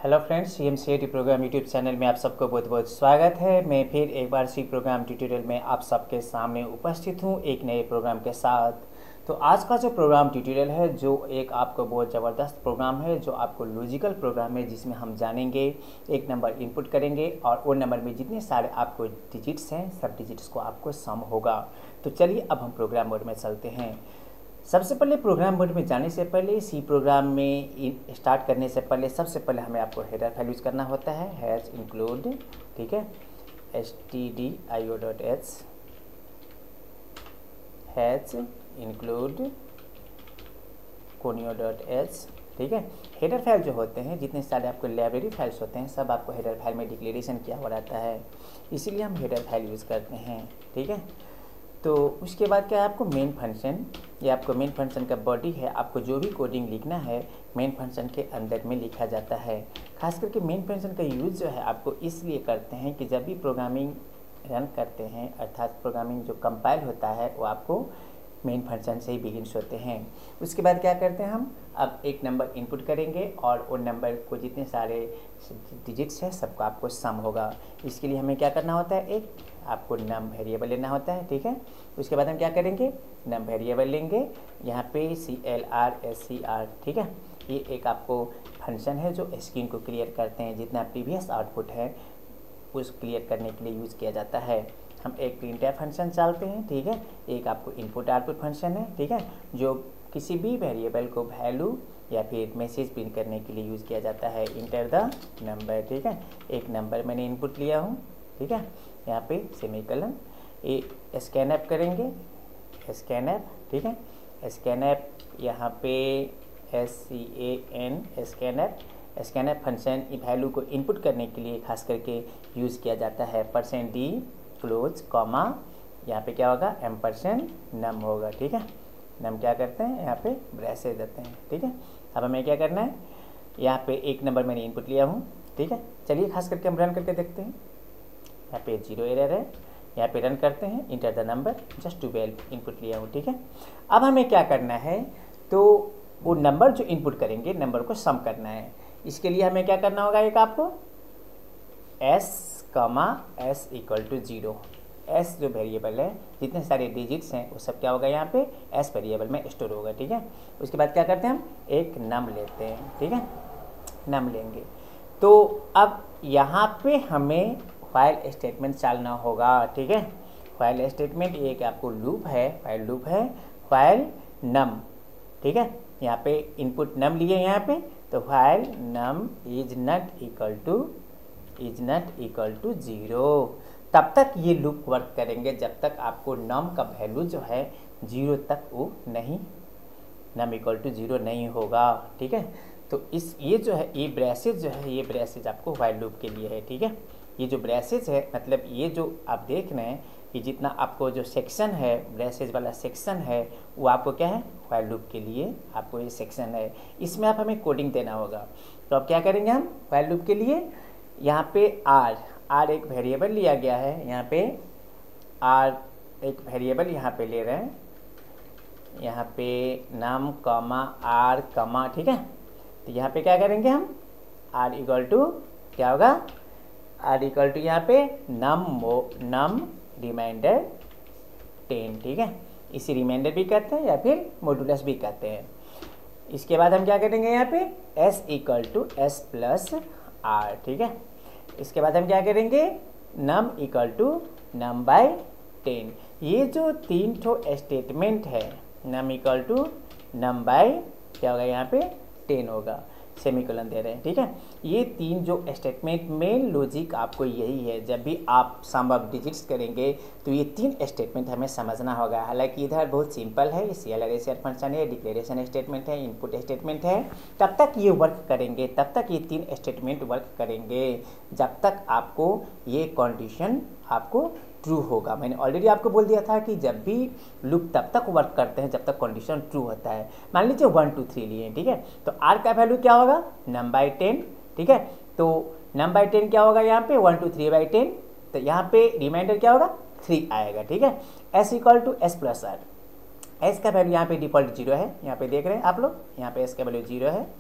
Hello friends, CMCAT program YouTube channel में आप सबको बहुत बहुत स्वागत है। मैं फिर एक बार सी प्रोग्राम ट्यूटोरियल में आप सबके सामने उपस्थित हूँ एक नए प्रोग्राम के साथ। तो आज का जो प्रोग्राम ट्यूटोरियल है जो एक आपको बहुत ज़बरदस्त प्रोग्राम है, जो आपको लॉजिकल प्रोग्राम है, जिसमें हम जानेंगे एक नंबर इनपुट करेंगे और वो नंबर में जितने सारे आपको डिजिट्स हैं सब डिजिट्स को आपको सम होगा। तो चलिए अब हम प्रोग्राम मोड में चलते हैं। सबसे पहले प्रोग्राम मोड में जाने से पहले, सी प्रोग्राम में स्टार्ट करने से पहले सबसे पहले हमें आपको हेडर फाइल यूज़ करना होता है, हैश इंक्लूड, ठीक है, stdio.h हैश इंक्लूड conio.h, ठीक है। हेडर फाइल जो होते हैं, जितने सारे आपको लाइब्रेरी फाइल्स होते हैं सब आपको हेडर फाइल में डिक्लेरेशन किया हुआ रहता है, इसीलिए हम हेडर फाइल यूज़ करते हैं, ठीक है। तो उसके बाद क्या है, आपको मेन फंक्शन, ये आपको मेन फंक्शन का बॉडी है, आपको जो भी कोडिंग लिखना है मेन फंक्शन के अंदर में लिखा जाता है। खास करके मेन फंक्शन का यूज़ जो है आपको इसलिए करते हैं कि जब भी प्रोग्रामिंग रन करते हैं, अर्थात प्रोग्रामिंग जो कंपाइल होता है वो आपको मेन फंक्शन से ही बिगिन्स होते हैं। उसके बाद क्या करते हैं, हम अब एक नंबर इनपुट करेंगे और उन नंबर को जितने सारे डिजिट्स हैं सबको आपको सम होगा। इसके लिए हमें क्या करना होता है, एक आपको नम वेरिएबल लेना होता है, ठीक है। उसके बाद हम क्या करेंगे, नम वेरिएबल लेंगे, यहाँ पे CLR, ठीक है। ये एक आपको फंक्शन है जो स्क्रीन को क्लियर करते हैं, जितना प्रीवियस आउटपुट है उस क्लियर करने के लिए यूज़ किया जाता है। हम एक प्रिंटफ फंक्शन चलाते हैं, ठीक है। एक आपको इनपुट आउटपुट फंक्शन है, ठीक है, जो किसी भी वेरिएबल को वैल्यू या फिर मैसेज प्रिंट करने के लिए यूज़ किया जाता है। इंटर द नंबर, ठीक है, एक नंबर मैंने इनपुट लिया हूँ, ठीक है, यहाँ पे सेमीकोलन, ये स्कैनअप करेंगे, स्कैनअप, ठीक है, स्कैनअप, यहाँ पे SCAN scanf, scanf function value को इनपुट करने के लिए खास करके यूज़ किया जाता है। %d क्लोज कॉमा, यहाँ पे क्या होगा, %num होगा, ठीक है। नम क्या करते हैं, यहाँ पे ब्रेसेस देते हैं, ठीक है। अब हमें क्या करना है, यहाँ पे एक नंबर मैंने इनपुट लिया हूँ, ठीक है। चलिए खास करके हम रन करके देखते हैं। यहाँ पे 0 एरर है, यहाँ पे रन करते हैं, enter the number, just 12 input लिया हूँ, ठीक है। अब हमें क्या करना है, तो वो नंबर जो इनपुट करेंगे नंबर को सम करना है। इसके लिए हमें क्या करना होगा, एक आपको s, s = 0, s जो वेरिएबल है, जितने सारे डिजिट्स हैं वो सब क्या होगा, यहाँ पे s वेरिएबल में स्टोर होगा, ठीक है। उसके बाद क्या करते हैं, हम एक नम लेते हैं, ठीक है, नम लेंगे। तो अब यहाँ पे हमें फाइल स्टेटमेंट चलना होगा, ठीक है। फाइल स्टेटमेंट एक आपको लूप है, फाइल लूप है, फाइल नम, ठीक है। यहाँ पे इनपुट नम लिए, यहाँ पे तो while num is not equal to 0। तब तक ये लूप वर्क करेंगे जब तक आपको नम का वैल्यू जो है 0 तक वो नहीं, नम इक्वल टू 0 नहीं होगा, ठीक है। तो ये जो है, ये ब्रेसेज जो है, ये ब्रेसेज आपको वाइल लूप के लिए है, ठीक है। ये जो ब्रेसेज है, मतलब ये जो आप देख रहे हैं कि जितना आपको जो सेक्शन है, ब्रेसेज वाला सेक्शन है, वो आपको क्या है, वाइल लूप के लिए आपको ये सेक्शन है, इसमें आप हमें कोडिंग देना होगा। तो अब क्या करेंगे हम वाइल लूप के लिए, यहाँ पे r एक वेरिएबल लिया गया है, यहाँ पे r एक वेरिएबल यहाँ पे ले रहे हैं, यहाँ पे नम कॉमा r कॉमा, ठीक है। तो यहाँ पे क्या करेंगे हम, r इक्वल टू क्या होगा, r इक्वल टू यहाँ पे नम रिमाइंडर 10, ठीक है। इसी रिमाइंडर भी कहते हैं या फिर मॉडुलस भी कहते हैं। इसके बाद हम क्या करेंगे, यहाँ पे s = s + r, ठीक है। इसके बाद हम क्या करेंगे, num = num by 10। ये जो 3 ठो स्टेटमेंट है, num = num by क्या होगा, यहाँ पे 10 होगा, सेमीकोलन दे रहे हैं, ठीक है। ये 3 जो स्टेटमेंट में लॉजिक आपको यही है, जब भी आप सम ऑफ डिजिट्स करेंगे तो ये 3 स्टेटमेंट हमें समझना होगा। हालांकि इधर बहुत सिंपल है, CLR फंक्शन है, डिक्लेरेशन स्टेटमेंट है, इनपुट स्टेटमेंट है, तब तक ये वर्क करेंगे, तब तक ये 3 स्टेटमेंट वर्क करेंगे जब तक आपको ये कंडीशन आपको ट्रू होगा। मैंने ऑलरेडी आपको बोल दिया था कि जब भी लूप तब तक वर्क करते हैं जब तक कंडीशन ट्रू होता है। मान लीजिए 1 2 3 लिए, ठीक है, तो r का वैल्यू क्या होगा, num by 10, ठीक है। तो num by 10 क्या होगा, यहाँ पे 1 2 3 by 10, तो यहाँ पे रिमाइंडर क्या होगा, 3 आएगा, ठीक है। s = s + r, s का वैल्यू यहाँ पे डिफॉल्ट 0 है, यहाँ पे देख रहे हैं आप लोग, यहाँ पे s का वैल्यू 0 है,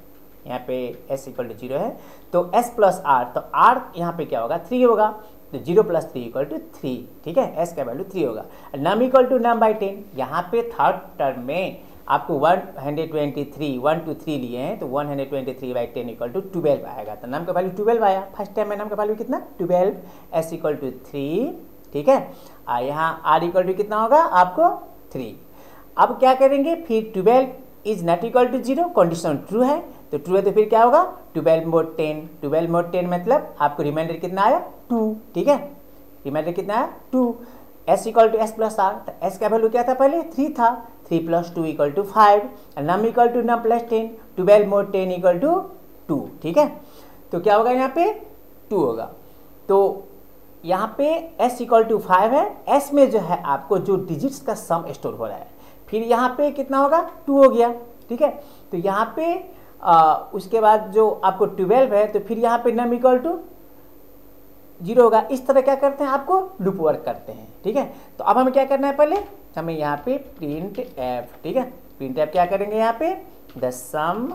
यहाँ पे s इक्वल टू 0 है, तो s प्लस r, तो r यहाँ पे क्या होगा 3 होगा, तो 0 प्लस 3 इक्वल टू 3, ठीक है, s का वैल्यू 3 होगा। Num equal to num by 10, यहाँ पे थर्ड टर्म में आपको 123 1 2 3 लिए हैं, तो 123 बाई 10 इक्वल टू 12 आएगा, तो नम का वैल्यू 12 आया। फर्स्ट टाइम में नम का वैल्यू कितना 12, s इक्वल टू 3, ठीक है, यहाँ r इक्वल टू कितना होगा आपको 3। अब क्या करेंगे, फिर 12 is not equal to 0, condition true है, तो ट्रू है तो फिर क्या होगा 12 मोड 10, 12 मोड 10 मतलब आपको रिमाइंडर कितना आया 2, ठीक है, रिमाइंडर कितना आया 2। s equal to S plus R, तो s का वैल्यू क्या था पहले 3 था, 3 plus 2 equal to 5, num equal to num plus 10, 12 mod 10 equal to 2, ठीक है, तो क्या होगा यहाँ पे 2 होगा। तो यहाँ पे s इक्वल टू 5 है, s में जो है आपको जो डिजिट्स का सम स्टोर हो रहा है, फिर यहाँ पे कितना होगा 2 हो गया, ठीक है, तो यहाँ पे उसके बाद जो आपको 12 है, तो फिर यहाँ पे नम इक्वल टू 0 होगा। इस तरह क्या करते हैं आपको लूप वर्क करते हैं, ठीक है। तो अब हमें क्या करना है, पहले हमें यहाँ पे प्रिंट एफ, ठीक है, प्रिंट एफ क्या करेंगे यहाँ पे the sum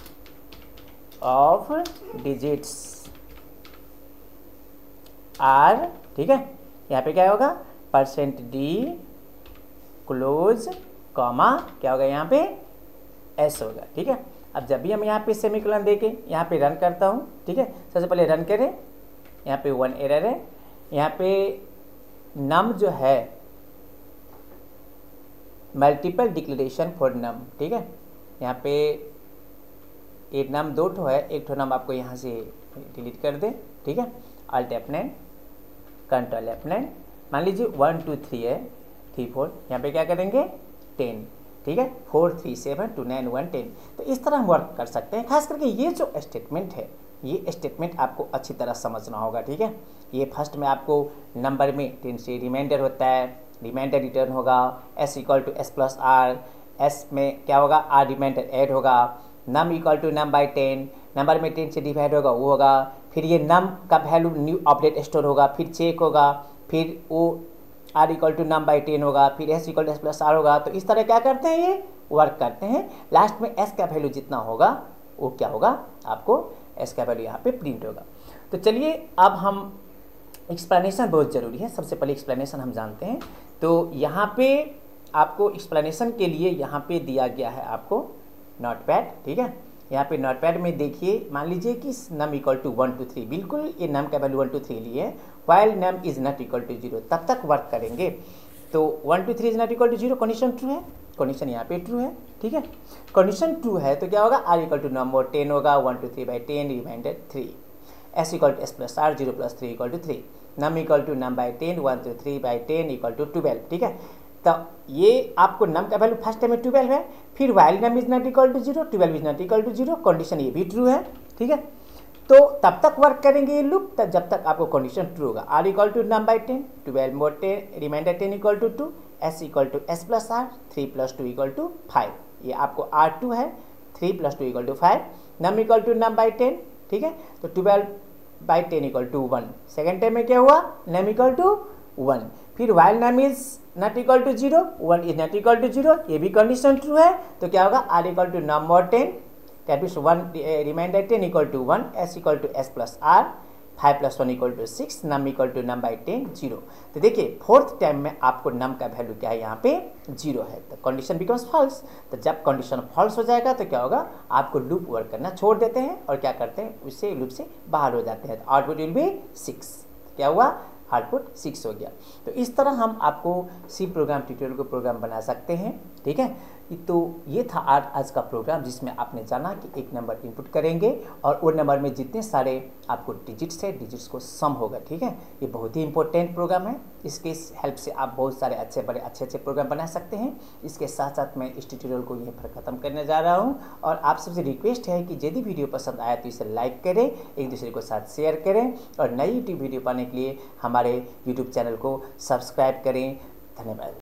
of digits are, ठीक है, यहाँ पे क्या होगा %d क्लोज कॉमा क्या होगा यहाँ पे s होगा, ठीक है। अब जब भी हम यहाँ पे सेमीकोलन देके यहाँ पे रन करता हूँ, ठीक है, सबसे पहले रन करें, यहाँ पे 1 एरर है, यहाँ पे नम जो है मल्टीपल डिक्लेरेशन फॉर नम, ठीक है, यहाँ पे एक नम 2 ठो है, एक ठो नम आपको यहाँ से डिलीट कर दे, ठीक है, अल्ट F9 कंट्रोल F9, मान लीजिए 1 2 3 है, 3 4, यहाँ पे क्या करेंगे 10, ठीक है, 4 3 7 2 9 1 10। तो इस तरह हम वर्क कर सकते हैं। खास करके ये जो स्टेटमेंट है, ये स्टेटमेंट आपको अच्छी तरह समझना होगा, ठीक है। ये फर्स्ट में आपको नंबर में 10 से रिमाइंडर होता है, रिमाइंडर रिटर्न होगा, s equal to S plus R, s में क्या होगा r रिमाइंडर ऐड होगा, num equal to num by 10, number में 10 से डिवाइड होगा वो होगा, फिर ये नम का वैल्यू न्यू अपडेट स्टोर होगा, फिर चेक होगा, फिर वो r equal to num by 10 होगा, फिर s equal to S plus R होगा। तो इस तरह क्या करते हैं ये वर्क करते हैं। लास्ट में s का वैल्यू जितना होगा वो क्या होगा आपको s का वैल्यू यहाँ पे प्रिंट होगा। तो चलिए अब हम एक्सप्लेनेशन बहुत ज़रूरी है, सबसे पहले एक्सप्लेनेशन हम जानते हैं। तो यहाँ पे आपको एक्सप्लेनेशन के लिए यहाँ पे दिया गया है आपको नोटपैड, ठीक है। यहाँ पे नोटपैड में देखिए, मान लीजिए कि नम इक्वल टू 1 2 3, बिल्कुल ये नम का वैल्यू 1 2 3 लिए, while num is not equal to 0, तब तक वर्क करेंगे। तो 1 2 3 is not equal to 0, condition true है, कंडीशन यहाँ पे ट्रू है, ठीक है, कंडीशन ट्रू है, तो क्या होगा r इक्वल टू नम और 10 होगा, 1 2 3 by 10 remainder 3, s equal to S plus R, 0 plus 3 equal to 3, num equal to num by 10, 1 2 3 by 10 equal to 12, ठीक है। तो ये आपको नम का वैल्यू फर्स्ट टाइम में 12 है, फिर while num is not equal to 0, 12 is not equal to 0, condition ये भी ट्रू है, ठीक है। तो तब तक वर्क करेंगे ये लूप तब जब तक आपको कंडीशन ट्रू होगा। r equal to num by 10, 12 mod 10, remainder 10 equal to 2, s equal to S plus R, 3 plus 2 equal to 5, ये आपको r2 है, 3 plus 2 equal to 5, num equal to num by 10, ठीक है, तो 12 by 10 equal to 1, second time में क्या हुआ num equal to 1, फिर while num is not equal to 0, 1 is not equal to 0, ये भी कंडीशन ट्रू है, तो क्या होगा r इक्वल टू नम और 10, that means 1 remainder 10 equal to 1, s equal to S plus R, 5 plus 1 equal to 6, num equal to num by 10 0। तो देखिए fourth time में आपको नम का वैल्यू क्या है यहाँ पे 0 है, तो कंडीशन बिकम्स फॉल्स। तो जब कंडीशन फॉल्स हो जाएगा तो क्या होगा आपको लूप वर्क करना छोड़ देते हैं और क्या करते हैं उससे लूप से बाहर हो जाते हैं, तो आउटपुट विल बी 6, क्या हुआ आउटपुट 6 हो गया। तो इस तरह हम आपको सी प्रोग्राम ट्यूटोरियल को प्रोग्राम बना सकते हैं, ठीक है। तो ये था आज का प्रोग्राम जिसमें आपने जाना कि एक नंबर इनपुट करेंगे और वो नंबर में जितने सारे आपको डिजिट्स है डिजिट्स को सम होगा, ठीक है। ये बहुत ही इंपॉर्टेंट प्रोग्राम है, इसके हेल्प से आप बहुत सारे अच्छे अच्छे प्रोग्राम बना सकते हैं। इसके साथ साथ मैं इस ट्यूटोरियल को यहीं पर ख़त्म करने जा रहा हूँ और आप सबसे रिक्वेस्ट है कि यदि वीडियो पसंद आया तो इसे लाइक करें, एक दूसरे को साथ शेयर करें और नई यूट्यूब वीडियो पाने के लिए हमारे यूट्यूब चैनल को सब्सक्राइब करें। धन्यवाद।